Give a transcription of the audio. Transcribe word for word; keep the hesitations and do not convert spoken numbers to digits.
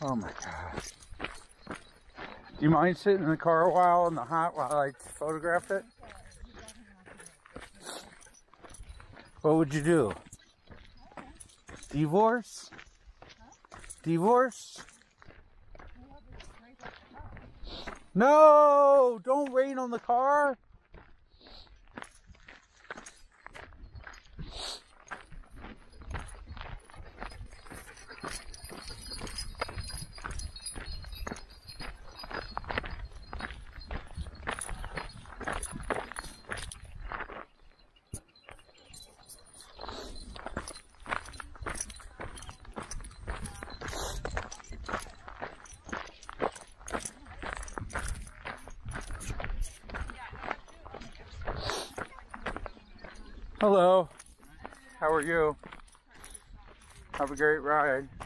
Oh my God. Do you mind sitting in the car a while in the hot while I photograph it? What would you do? Divorce? Divorce? No! Don't rain on the car! Hello, how are you? Have a great ride.